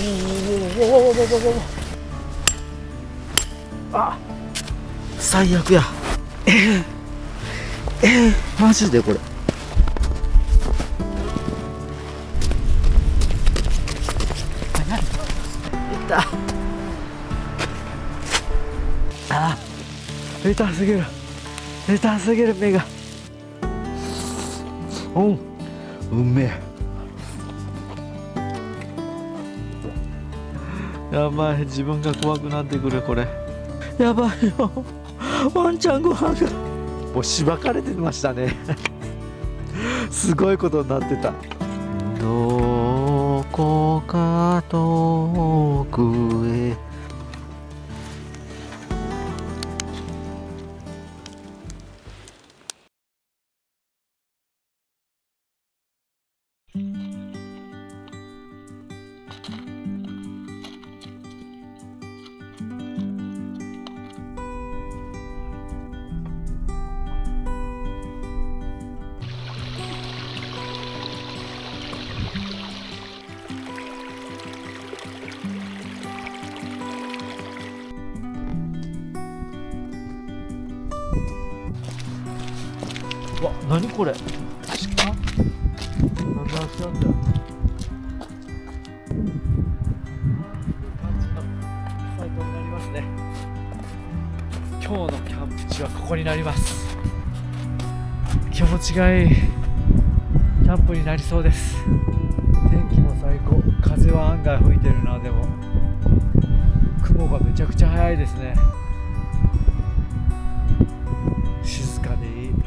あ、最悪や。マジでこれ。いった。あ、痛すぎる。痛すぎる、目が。うめえ。やばい、自分が怖くなってくる、これ。やばいよ。ワンちゃんご飯が。もうしばかれてましたね。すごいことになってた。どこか遠くへ。わ、何これ。鹿？なんだ、足なんだよ。最高になりますね。今日のキャンプ地はここになります。気持ちがいいキャンプになりそうです。天気も最高。風は案外吹いてるな。でも雲がめちゃくちゃ早いですね。静かでいい。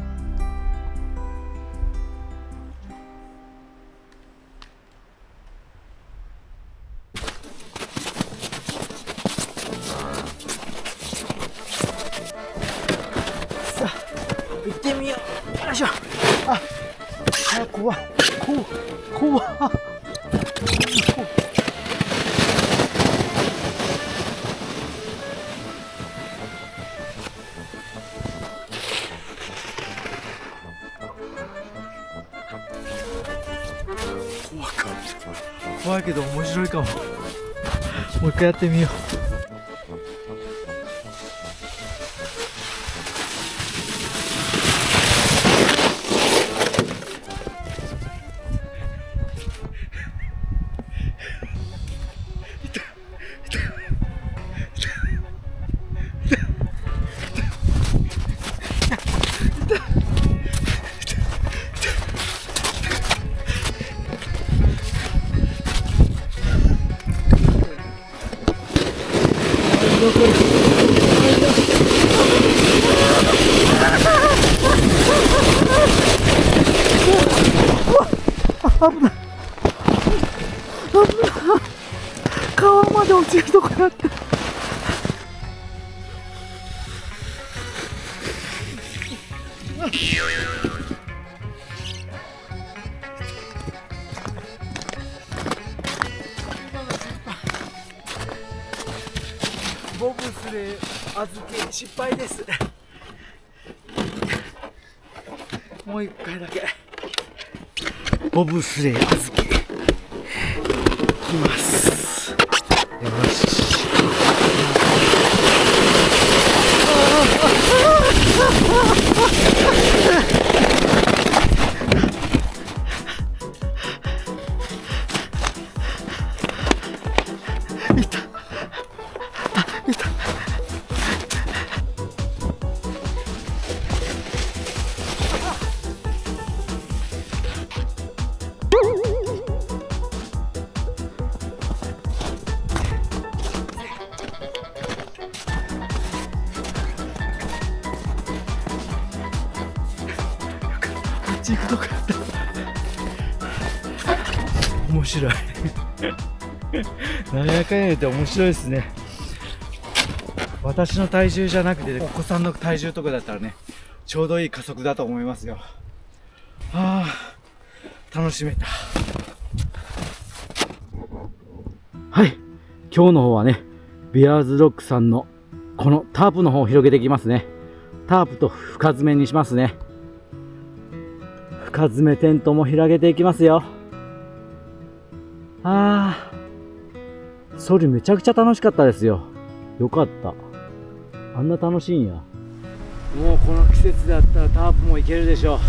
さあ行ってみよう。よいしょ。あ、怖い。怖い。怖いけど面白いかも。もう一回やってみよう。危ない。川まで落ちるとこやって。ボブスレー預け失敗です。もう一回だけボブスレー預けいきます。よし。いた。いた。行くとこやった。面白い。なんやかんや言って面白いですね。私の体重じゃなくて、お子さんの体重とかだったらね、ちょうどいい加速だと思いますよ。はあ、楽しめた。はい、今日の方はね、ビアーズロックさんのこのタープの方を広げていきますね。タープと深爪にしますね。深爪テントも広げていきますよ。ああ、 ソリめちゃくちゃ楽しかったですよ。よかった。あんな楽しいんや。もうこの季節だったらタープもいけるでしょう。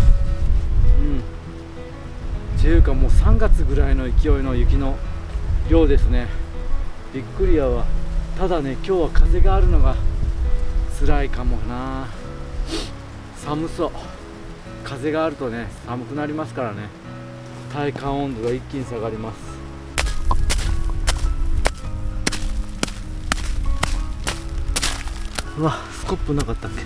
っていうかもう3月ぐらいの勢いの雪の量ですね。びっくりやわ。ただね、今日は風があるのが辛いかもな。寒そう。風があるとね、寒くなりますからね。体感温度が一気に下がります。うわ、スコップなかったっけ。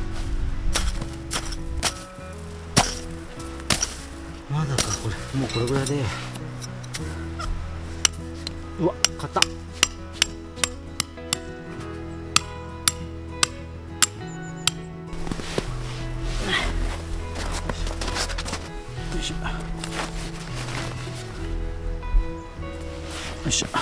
まだか、これもうこれぐらいで。うわ、買った。よいしょよいしょ。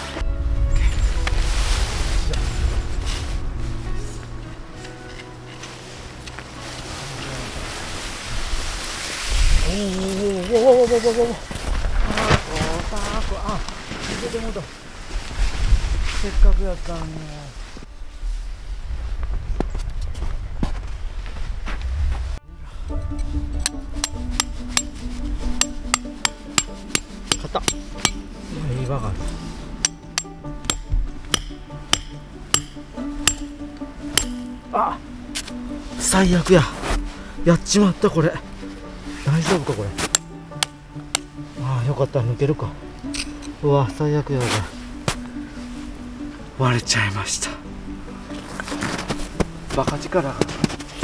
せっかくやったのに。買った。いいバカ。あ、最悪や。やっちまった。これ大丈夫かこれ。ああ、よかった、抜けるか。うわ、最悪や。これ割れちゃいました。バカ力が。よし、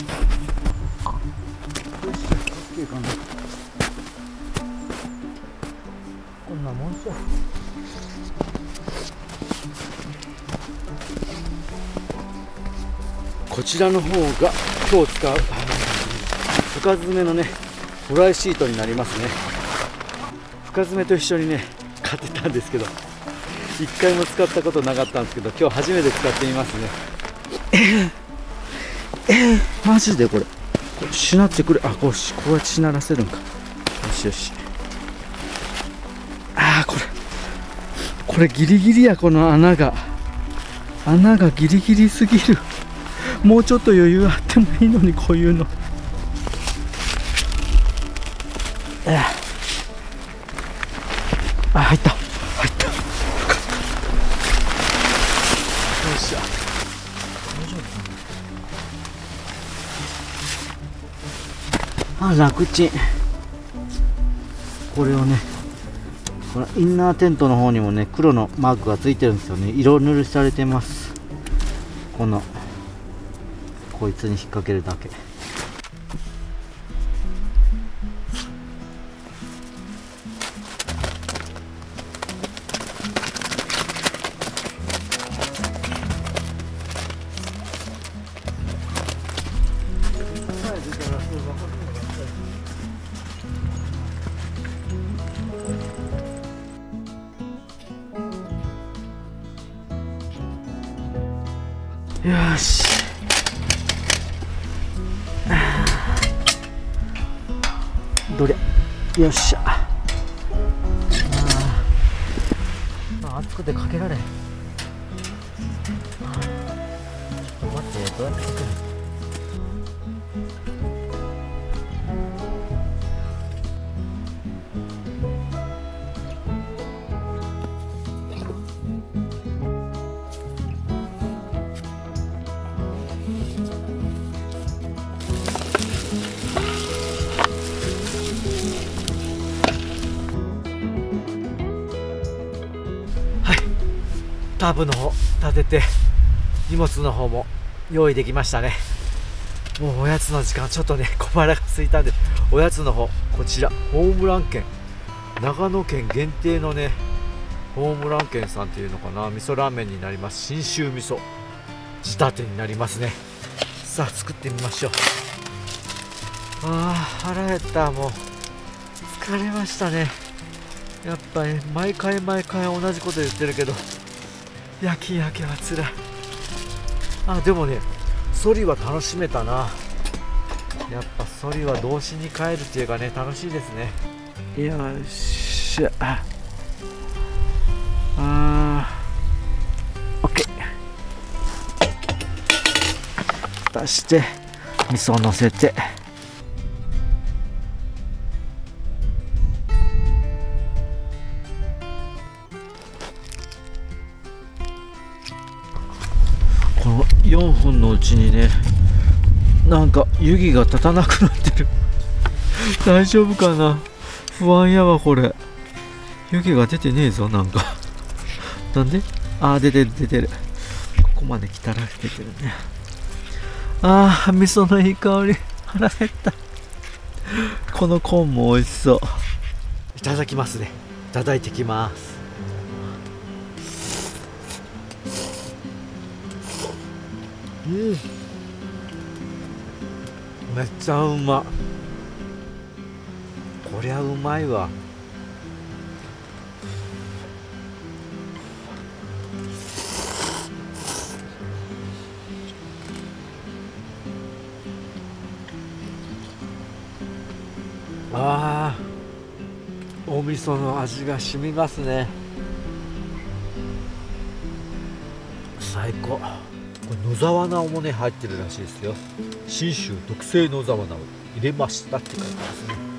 助けかな。こんなもんしょ。こちらの方が今日使う深爪のね、フライシートになりますね。深爪と一緒にね買ってたんですけど、一回も使ったことなかったんですけど、今日初めて使ってみますね。マジでこれしなってくれ。あ、こうやってしならせるんか。よしよし。ああ、これギリギリや。この穴がギリギリすぎる。もうちょっと余裕あってもいいのに、こういうの。あ、入った。よっしゃ。あ、楽ちん。これをね、このインナーテントの方にもね、黒のマークがついてるんですよね。色塗りされてます。こいつに引っ掛けるだけ。よし。どりゃ、よっしゃ。暑くてかけられん。ちょっと待って、どうやってかける。タープの方立てて、荷物の方も用意できましたね。もうおやつの時間、ちょっとね小腹が空いたんで、おやつの方、こちらホームラン券、長野県限定のねホームラン券さんっていうのかな、味噌ラーメンになります。信州味噌仕立てになりますね。さあ作ってみましょう。腹減った。もう疲れましたね。やっぱり毎回同じこと言ってるけど、夜勤明けはつらい。でもね、ソリは楽しめたな。やっぱソリは童心に帰るっていうかね、楽しいですね。よっしゃ。 蓋して味噌をのせて、この4本のうちにね、なんか湯気が立たなくなってる大丈夫かな、不安やわ。これ湯気が出てねえぞ。なんかなんで、あー出てる出てる、ここまで来たら出てるね。あー味噌のいい香り、腹減った。このコーンも美味しそう。いただきますね。いただいてきます。めっちゃうま。こりゃうまいわ。あー、お味噌の味が染みますね。最高。これ野沢菜もね入ってるらしいですよ。信州特製野沢菜を入れましたって書いてますね。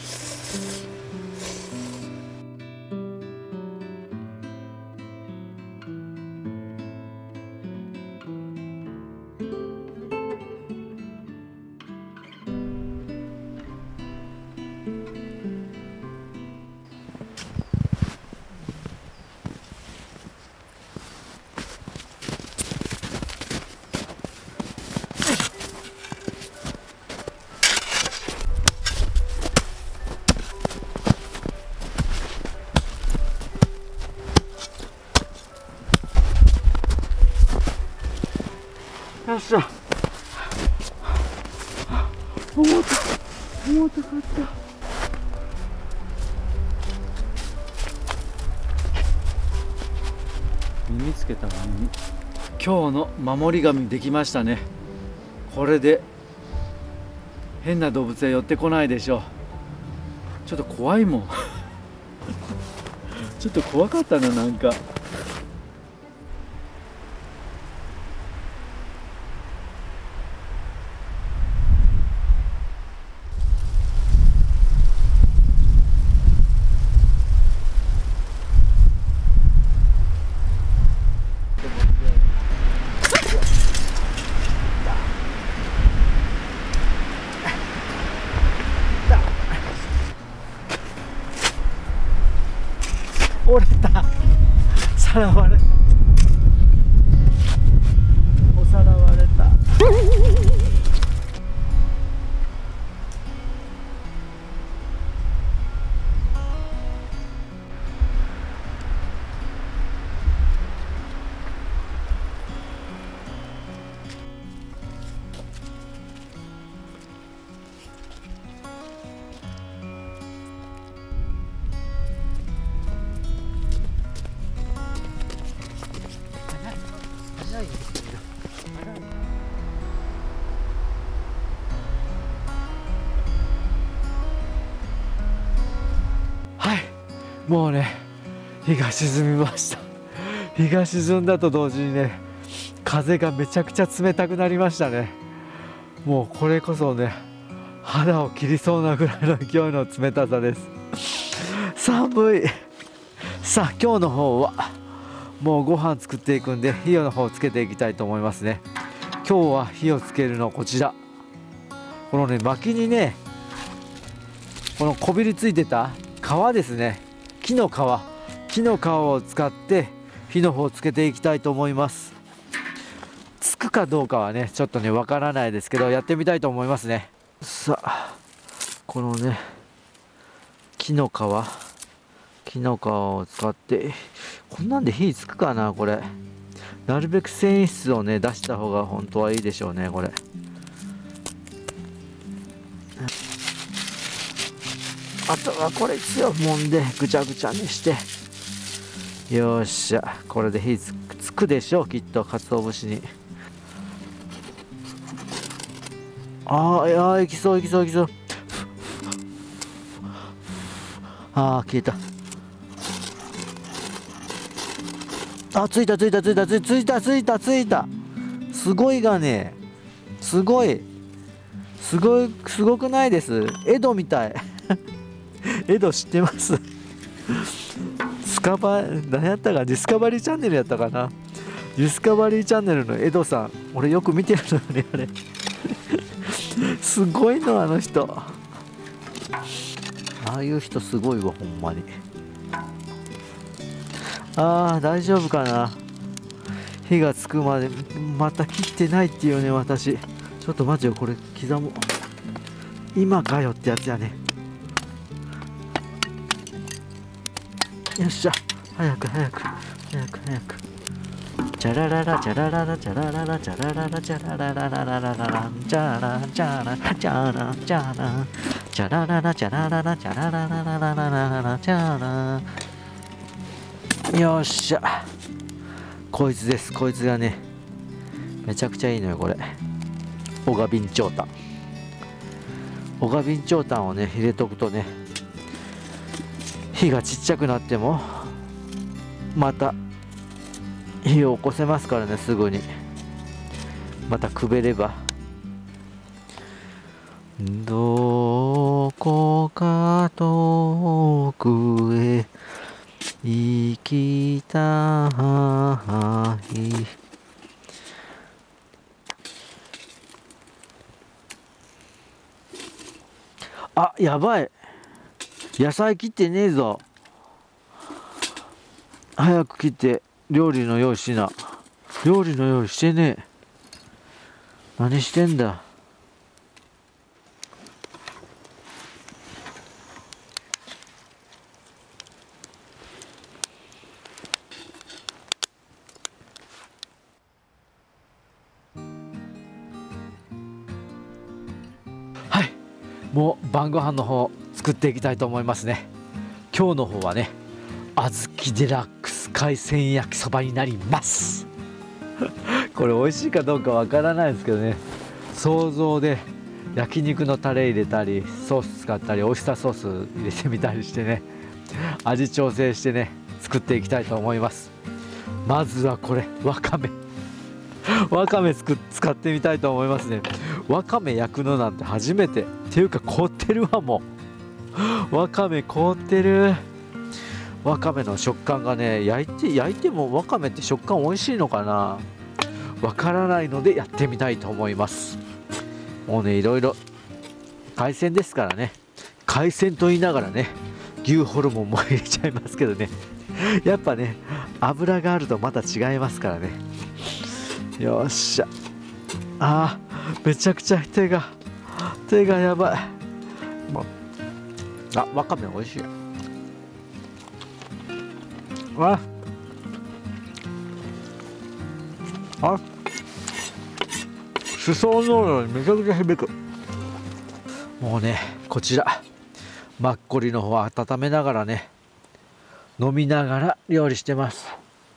よっしゃ。重たかった。耳つけたのに。今日の守り神できましたね。これで変な動物は寄ってこないでしょう。ちょっと怖いもんちょっと怖かったな、なんか。折れた。さらわれた。おさらわれた。はい、もうね、日が沈みました。日が沈んだと同時にね、風がめちゃくちゃ冷たくなりましたね。もうこれこそね、肌を切りそうなぐらいの勢いの冷たさです。寒い。さあ今日の方はもうご飯作っていくんで、火の方をつけていきたいと思いますね。今日は火をつけるのこちら、このね薪にね、このこびりついてた皮ですね、木の皮を使って火の方をつけていきたいと思います。つくかどうかはねちょっとねわからないですけど、やってみたいと思いますね。さあこのね木の皮を使って、こんなんで火つくかな。これなるべく繊維質をね出した方が本当はいいでしょうね。これあとはこれ強くもんでぐちゃぐちゃにして、よっしゃ、これで火つくでしょうきっと、鰹節に。ああ、いや、いきそう。ああ、消えた。あ、ついた。すごいがね、 すごいすごくないです。江戸みたい江戸知ってます？何やったか、ディスカバリーチャンネルやったかな。ディスカバリーチャンネルの江戸さん、俺よく見てるのよね、あれすごいの、あの人。ああいう人すごいわ、ほんまに。ああ、大丈夫かな。火がつくまでまた切ってないっていうね、私。ちょっと待ってよ、これ刻む。今かよってやつやね。よっしゃ、早く早く早く早く。チャラララチャラララチャラララチャラララチャラララララララランチャラチャラチャラチャラチャラララチャラララチャララララララララチャラ。よっしゃ、こいつです。こいつがね、めちゃくちゃいいのよ、これ。オガビンチョウタン。オガビンチョウタンをね、入れとくとね、火がちっちゃくなってもまた火を起こせますからね、すぐに。またくべれば。どこか遠くへ行きたい。あ、やばい、野菜切ってねえぞ。早く切って料理の用意しな。料理の用意してねえ。何してんだ。はい、もう晩ご飯の方作っていきたいと思いますね。今日の方はね、小豆デラックス海鮮焼きそばになりますこれ美味しいかどうかわからないですけどね、想像で焼肉のタレ入れたりソース使ったりオイスターソース入れてみたりしてね、味調整してね作っていきたいと思います。まずはこれわかめ使ってみたいと思いますね。わかめ焼くのなんて初めてっていうか、凍ってるわ。もうわかめ凍ってる。わかめの食感がね、焼いてもわかめって食感美味しいのかな、わからないのでやってみたいと思います。もうね、いろいろ海鮮ですからね、海鮮と言いながらね牛ホルモンも入れちゃいますけどね、やっぱね油があるとまた違いますからね。よっしゃ、めちゃくちゃ手がやばい。わかめ美味しい。しそのにめちゃくちゃ響く。もうね、こちらマッコリの方は温めながらね、飲みながら料理してます。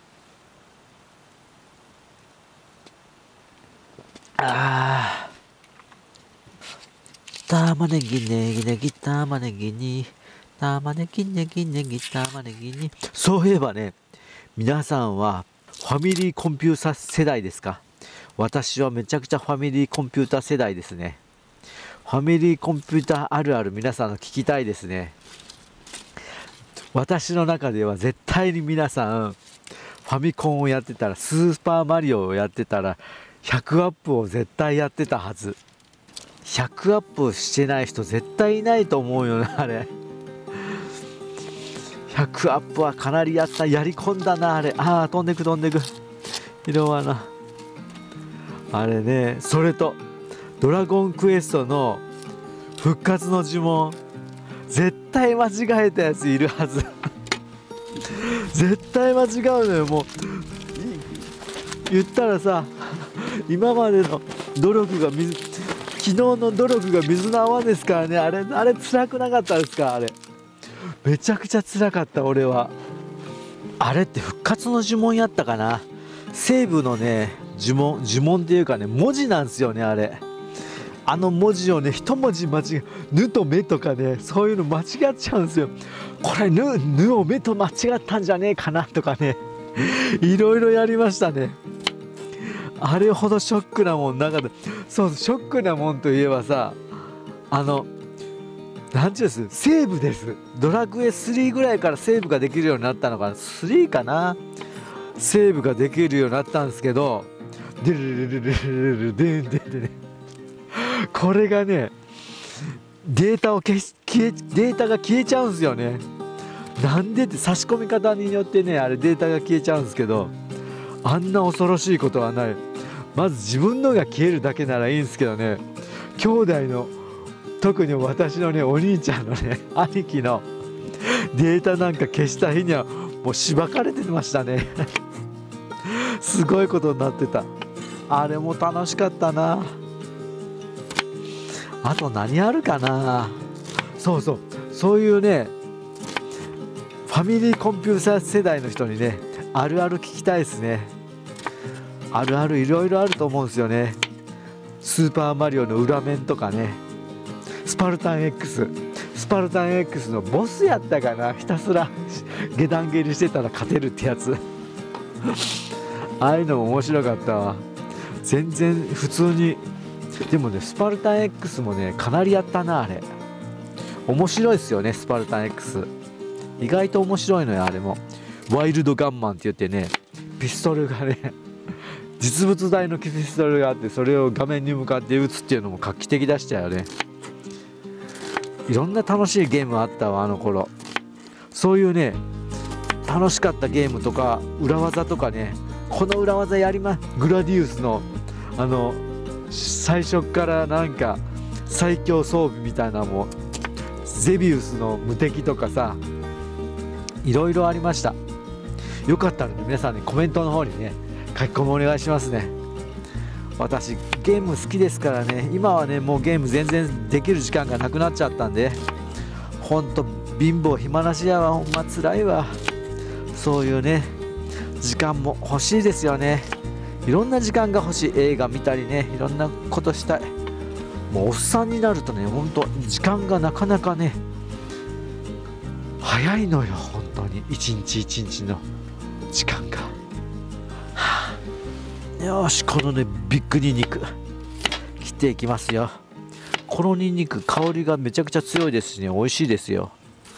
玉ねぎねぎねぎ玉ねぎに玉ねぎねぎねぎ玉ねぎに。そういえばね、皆さんはファミリーコンピュータ世代ですか？私はめちゃくちゃファミリーコンピュータ世代ですね。ファミリーコンピュータあるある皆さんの聞きたいですね。私の中では絶対に皆さんファミコンをやってたら、スーパーマリオをやってたら100アップを絶対やってたはず。100アップしてない人絶対いないと思うよね、あれ。100アップはかなりやり込んだな、あれ。飛んでく拾わな。あれね、それとドラゴンクエストの復活の呪文、絶対間違えたやついるはず絶対間違うのよ。もう言ったらさ、今までの努力が昨日の努力が水の泡ですからね。あれ辛くなかったですか？あれめちゃくちゃ辛かった。俺はあれって復活の呪文やったかな。西部のね呪文っていうかね、文字なんですよね、あれ。あの文字をね、一文字間違え、ぬとめとかね、そういうの間違っちゃうんですよ。これぬをめと間違ったんじゃねえかなとかねいろいろやりましたね。 あれほどショックなもんなかった。そう、ショックなもんといえばさ、なんちゅうんです、セーブです。ドラクエ3ぐらいからセーブができるようになったのかな、3かな、セーブができるようになったんですけど、デルルルルルルルデンデンでね、これがね、データが消えちゃうんですよね。なんでって、差し込み方によってね、あれデータが消えちゃうんですけど、あんな恐ろしいことはない。まず自分のが消えるだけならいいんですけどね、兄弟の、特に私のね、お兄ちゃんのね、兄貴のデータなんか消した日にはもうしばかれてましたね。すごいことになってた。あれも楽しかったな。あと何あるかな。そういうね、ファミリーコンピューター世代の人にね、あるある聞きたいですね。あるあるいろいろあると思うんですよね。スーパーマリオの裏面とかね、スパルタン X のボスやったかな、ひたすら下段蹴りしてたら勝てるってやつ。ああいうのも面白かったわ。全然普通に。でもね、スパルタン X もね、かなりやったな。あれ面白いですよね。スパルタン X 意外と面白いのよ。あれもワイルドガンマンって言ってね、ピストルがね、実物大のピストルがあって、それを画面に向かって撃つっていうのも画期的でしたよね。いろんな楽しいゲームあったわ、あの頃。そういうね、楽しかったゲームとか裏技とかね、この裏技やりま、グラディウスの最初からなんか最強装備みたいなのも、ゼビウスの無敵とかさ、いろいろありました。よかったので皆さんね、コメントの方にね、書き込みお願いしますね。私ゲーム好きですからね。今はね、もうゲーム全然できる時間がなくなっちゃったんで、ほんと貧乏暇なしやわ。ほんまつらいわ。そういうね、時間も欲しいですよね。いろんな時間が欲しい。映画見たりね、いろんなことしたい。もうおっさんになるとね、ほんと時間がなかなかね、早いのよ。本当に一日一日の時間が。よし、このね、ビッグニンニク切っていきますよ。このニンニク香りがめちゃくちゃ強いですしね、美味しいですよ。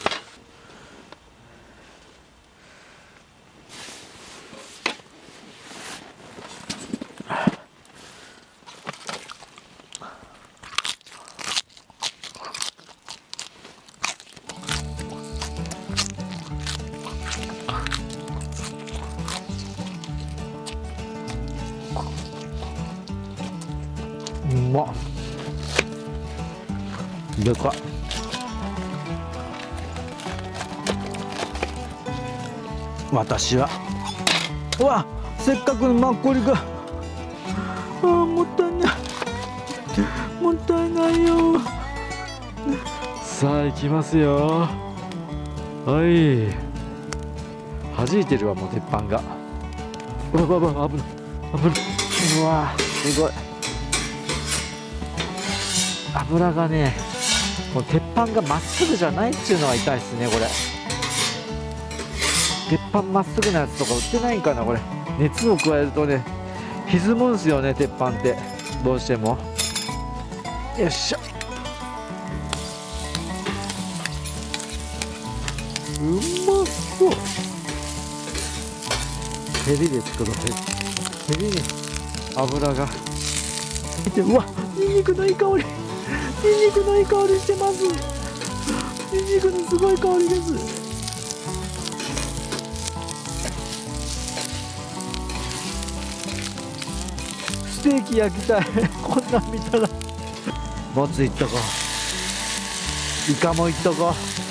うまっ。でかっ。私は、うわ、せっかくのマッコリが、もったいない、もったいないよ。さあ行きますよ。はい、弾いてるわ、もう鉄板が。うわうわうわ、危ない、危ない。うわ、すごい。油がね、この鉄板がまっすぐじゃないっていうのが痛いですね。これ鉄板まっすぐなやつとか売ってないんかな。これ熱を加えるとね、歪むんすよね、鉄板ってどうしても。よっしゃ、うまそう。ヘビで作ろう。ヘビに油が見て、うわ、ニンニクのいい香り、ニンニクのいい香りしてます。ニンニクのすごい香りです。ステーキ焼きたい。こんなん見たら。もついっとこう。イカもいっとこう。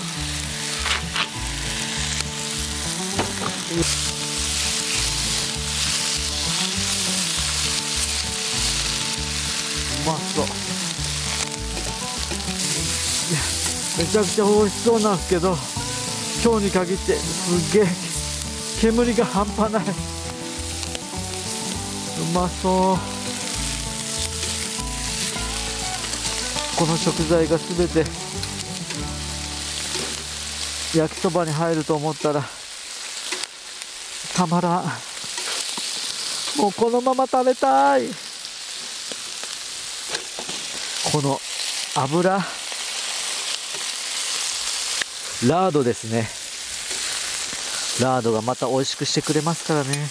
うまそう。めちゃくちゃ美味しそうなんですけど、今日に限ってすげえ煙が半端ない。うまそう。この食材が全て焼きそばに入ると思ったらたまらん。 もうこのまま食べたい。この油、ラードですね。ラードがまた美味しくしてくれますからね。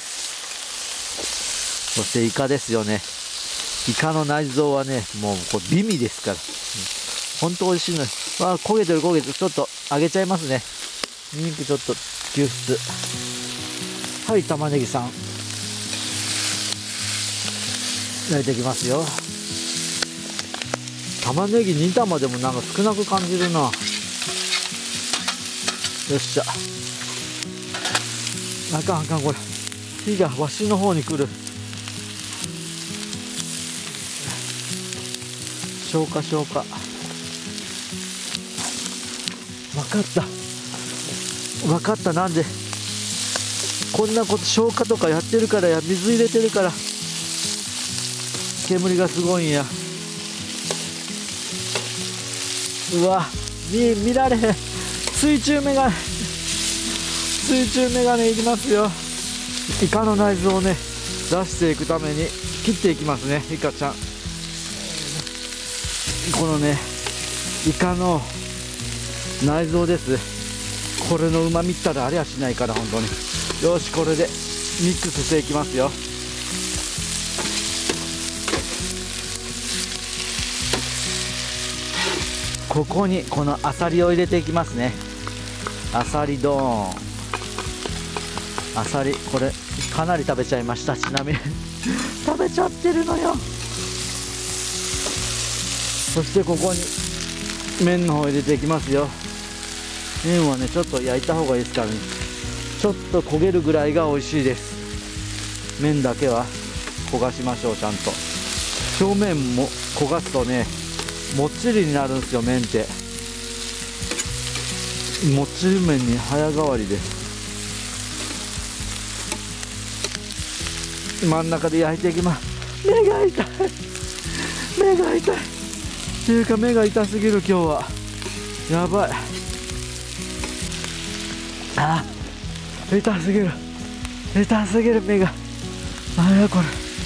そしてイカですよね。イカの内臓はね、もうこれ美味ですから。ほんと美味しいのに。わあ、焦げてる焦げてる。ちょっと揚げちゃいますね。ニンニクちょっと救出。はい、玉ねぎさん。焼いていきますよ。玉ねぎ2玉でもなんか少なく感じるな。よっしゃ。あかんあかん、これ火がわしの方に来る。消化消化。分かった分かった。なんでこんなこと消化とかやってるからや。水入れてるから煙がすごいんや。うわ、見られへん。水中メガネいりますよ。イカの内臓をね出していくために切っていきますね。イカちゃん、このねイカの内臓です。これのうまみったらありゃしないから、本当に。よし、これでミックスしていきますよ。ここにこのアサリを入れていきますね。アサリドーン。アサリ、これかなり食べちゃいました。ちなみに食べちゃってるのよ。そしてここに麺の方入れていきますよ。麺はねちょっと焼いた方がいいですからね。ちょっと焦げるぐらいが美味しいです。麺だけは焦がしましょう。ちゃんと表面も焦がすとねもっちりになるんですよ。麺ってもっちり麺に早変わりです。真ん中で焼いていきます。目が痛い目が痛いっていうか、目が痛すぎる今日は。やばい。あ、痛すぎる痛すぎる目が。あやこれ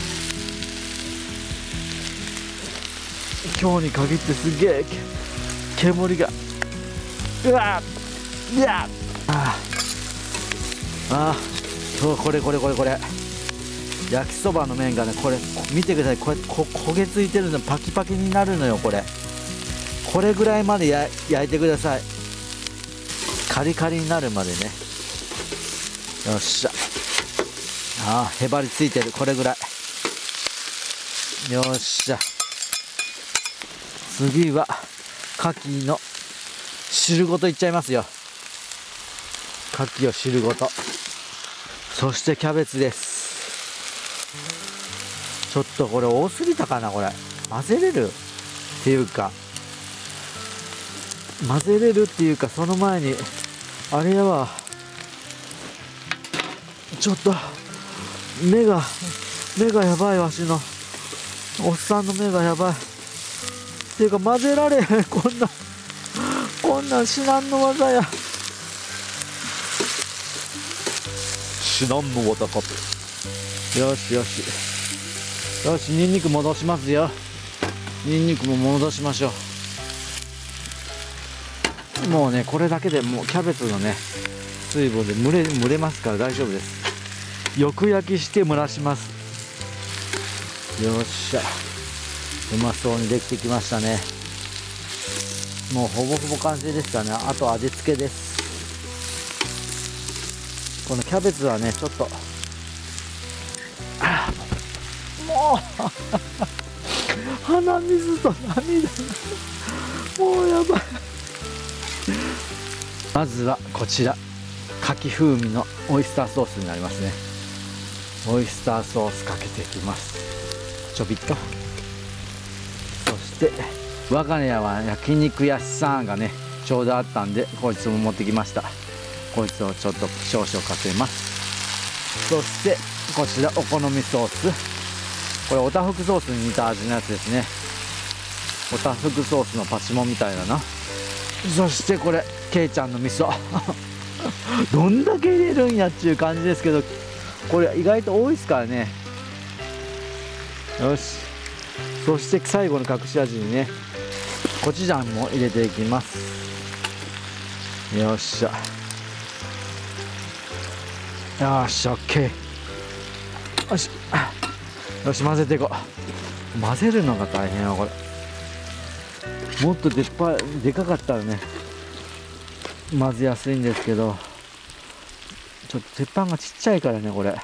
今日に限ってすげえ煙が。うわっ、いやそう、これ焼きそばの麺がね、これ見てください。これ焦げついてるの、パキパキになるのよ。これぐらいまで焼いてください。カリカリになるまでね。よっしゃ。へばりついてる。これぐらい。よっしゃ。次は牡蠣の汁ごといっちゃいますよ。牡蠣を汁ごと。そしてキャベツです。ちょっとこれ多すぎたかな。これ混ぜれるっていうかその前にあれやわ。ちょっと目がやばい。わしのおっさんの目がやばいっていうか、混ぜられへん。こんなん至難の技や。至難の技かと。よし、ニンニク戻しますよ。ニンニクも戻しましょう。もうねこれだけでもうキャベツのね水分で蒸れますから大丈夫です。よく焼きして蒸らします。よっしゃ、うまそうにできてきましたね。もうほぼほぼ完成ですからね。あと味付けです。このキャベツはねちょっともう鼻水と涙がもうやばい。まずはこちら牡蠣風味のオイスターソースになりますね。オイスターソースかけていきます。ちょびっと。そして我が家は焼肉屋さんがねちょうどあったんで、こいつも持ってきました。こいつをちょっと少々かけます。そしてこちらお好みソース。これおたふくソースに似た味のやつですね。おたふくソースのパチモンみたいだな。そしてこれけいちゃんの味噌どんだけ入れるんやっていう感じですけど、これ意外と多いですからね。 よし、そして最後の隠し味にねコチュジャンも入れていきます。よっしゃ、よし、オッケー。よしよし、混ぜていこう。混ぜるのが大変よこれ。もっとでかかったらね混ぜやすいんですけど、ちょっと鉄板がちっちゃいからねこれ。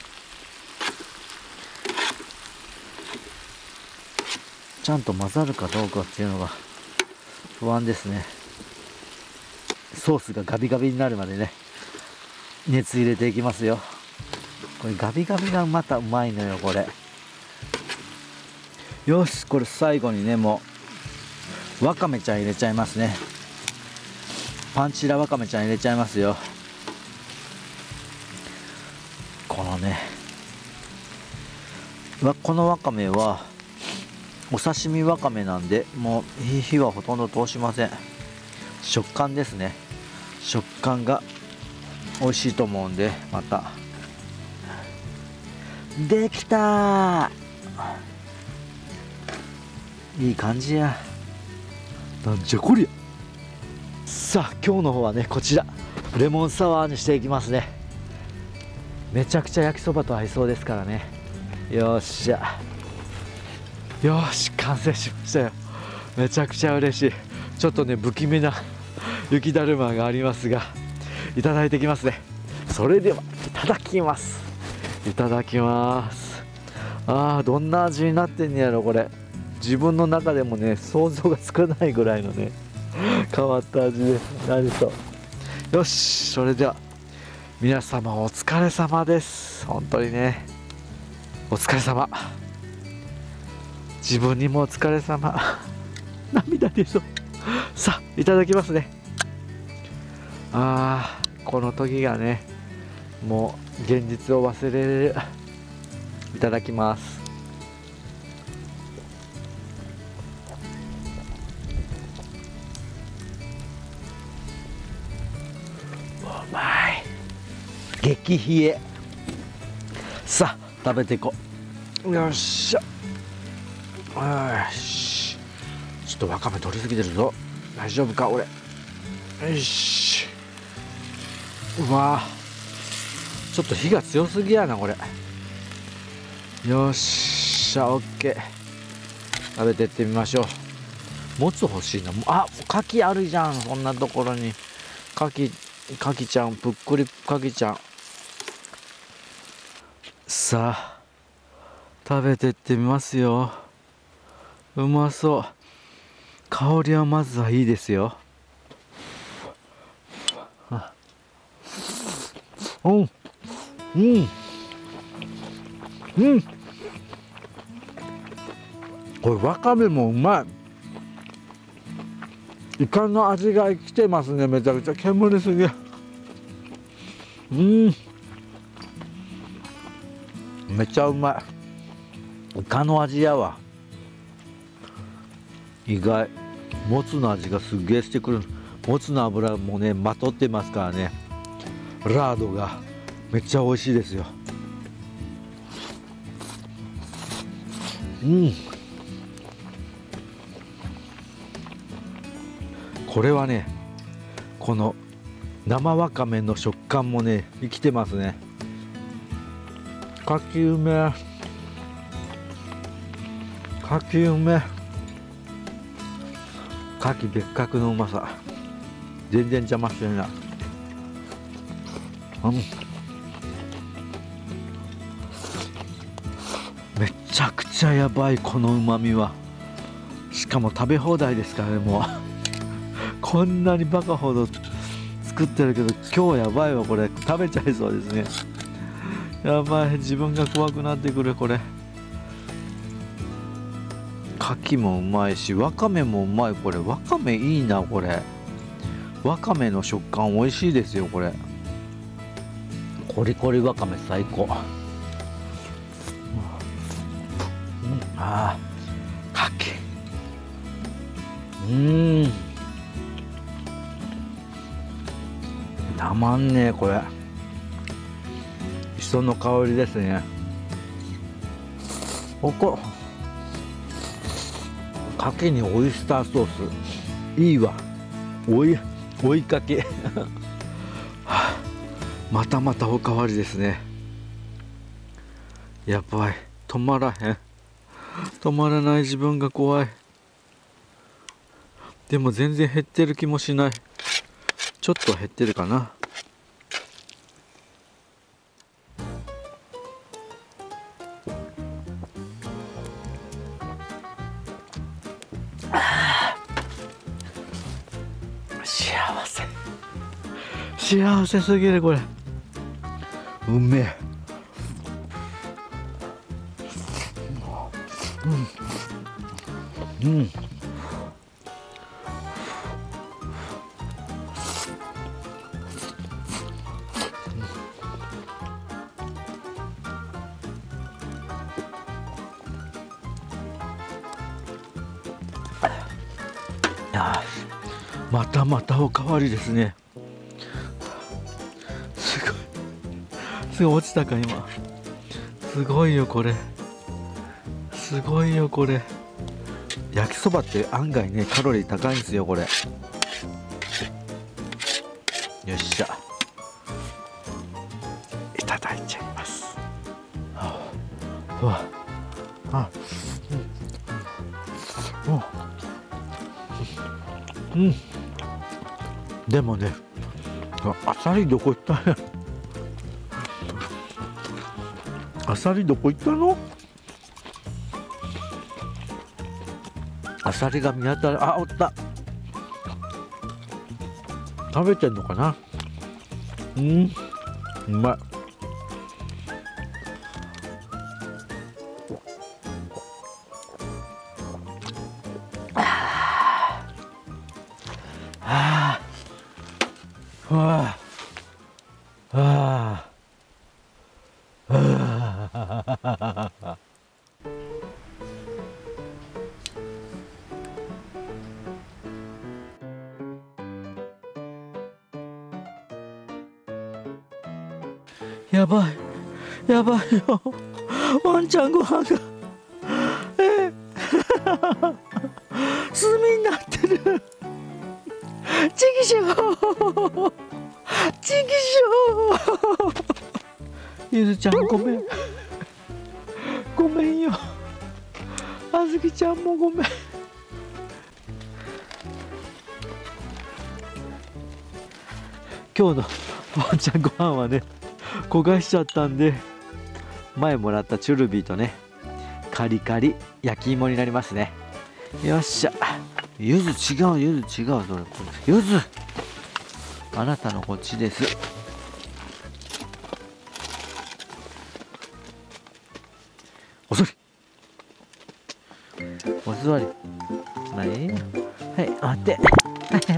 ちゃんと混ざるかどうかっていうのが不安ですね。ソースがガビガビになるまでね熱入れていきますよ。これガビガビがまたうまいのよこれ。よし、これ最後にねもうわかめちゃん入れちゃいますね。パンチラわかめちゃん入れちゃいますよ。このねこのわかめはお刺身わかめなんで、もう火はほとんど通しません。食感ですね。食感が美味しいと思うんで。またできたー、いい感じや。なんじゃこりゃ。さあ今日の方はねこちらレモンサワーにしていきますね。めちゃくちゃ焼きそばと合いそうですからね。よっしゃ、よし、完成しましたよ。めちゃくちゃ嬉しい。ちょっとね不気味な雪だるまがありますが、いただいてきますね。それではいただきます。いただきます。どんな味になってんねやろこれ。自分の中でもね想像がつかないぐらいのね変わった味です。何と。よし、それでは皆様お疲れ様です。本当にねお疲れ様。自分にもお疲れ様。涙出そう。さあいただきますね。この時がねもう現実を忘れれる。いただきます。うまい。激冷え。さあ食べていこう。よっしゃ。よし、ちょっとわかめ取りすぎてるぞ。大丈夫か俺。よし。うわー、ちょっと火が強すぎやなこれ。よっしゃ、オッケー。食べてってみましょう。もつ欲しいな。カキあるじゃん、そんなところに。カキちゃん、ぷっくりカキちゃん。さあ食べてってみますよ。うまそう。香りはまずはいいですよ。うんこれわかめもうまい。イカの味が来てますね。めちゃくちゃ煙すぎ。めっちゃうまい。イカの味やわ。意外。もつの味がすげえしてくる。もつの油もねまとってますからね。ラードがめっちゃ美味しいですよ。これはねこの生わかめの食感もね生きてますね。かきうめ。かきうめ。かき別格のうまさ。全然邪魔してない。めちゃくちゃやばいこのうまみは。しかも食べ放題ですからね。もうこんなにバカほど作ってるけど今日やばいわこれ。食べちゃいそうですね。やばい、自分が怖くなってくるこれ。牡蠣もうまいしわかめもうまい。これわかめいいなこれ。わかめの食感美味しいですよこれ。コリコリわかめ最高。牡蠣たまんねえこれ。磯の香りですね。 こかけにオイスターソースいいわ。追いかけはあ、またまたおかわりですね。やばい、止まらへん。止まらない自分が怖い。でも全然減ってる気もしない。ちょっと減ってるかな。幸せすぎるこれ。うめえ。うん。またまたおかわりですね。すごい落ちたか今。すごいよこれ。すごいよこれ。焼きそばって案外ねカロリー高いんですよこれ。よっしゃ、いただいちゃいます。うわあ、うん、でもね、あさりどこ行ったんや。あさりどこ行ったの。あさりが見当たる。あ、おった。食べてんのかな。うん、うまい。やばい、やばいよ。ワンちゃんご飯が炭になってる。ちぎしょう、ちぎしょう。ゆずちゃんごめん、ごめんよ。あずきちゃんもごめん。今日のワンちゃんご飯はね焦がしちゃったんで、前もらったチュルビーとねカリカリ焼き芋になりますね。よっしゃ。ゆず違う、ゆず違う、それゆず、あなたのこっちです。お座り、お座り。まあええや、はい、待って。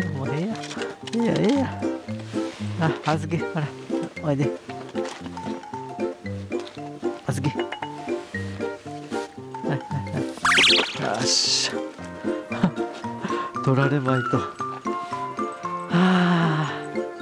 もうええや、ええや、ええや。あ、あずき、ほらおいで。あずき、よっしゃ。取られまいと。はあ、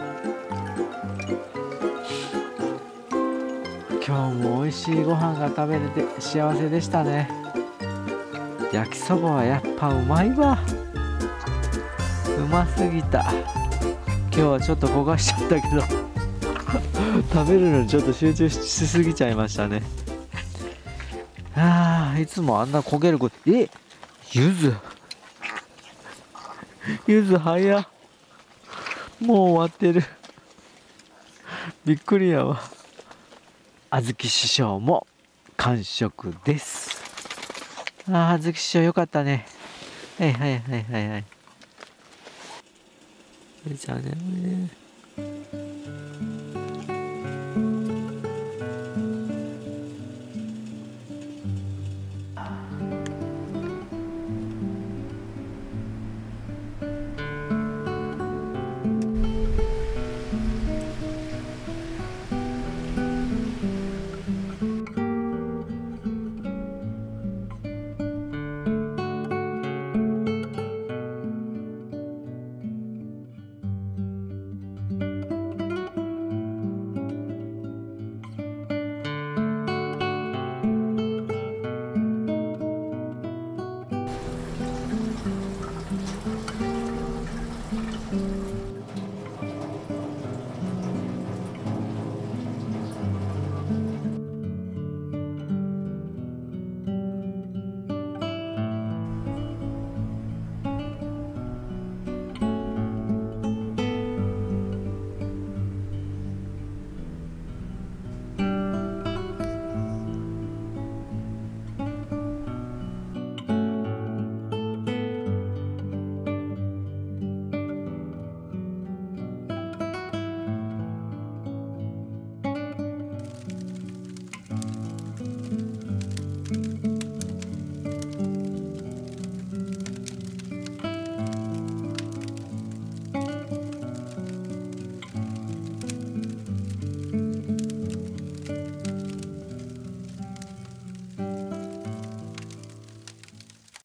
今日も美味しいご飯が食べれて幸せでしたね。焼きそばはやっぱうまいわ。うますぎた。今日はちょっと焦がしちゃったけど食べるのにちょっと集中しすぎちゃいましたね。ああ、いつもあんな焦げること。ゆず、ゆず早っ。もう終わってる。びっくりやわ。あずき師匠も完食です。あずき師匠よかったね。はいはいはいはいはい。じゃあね。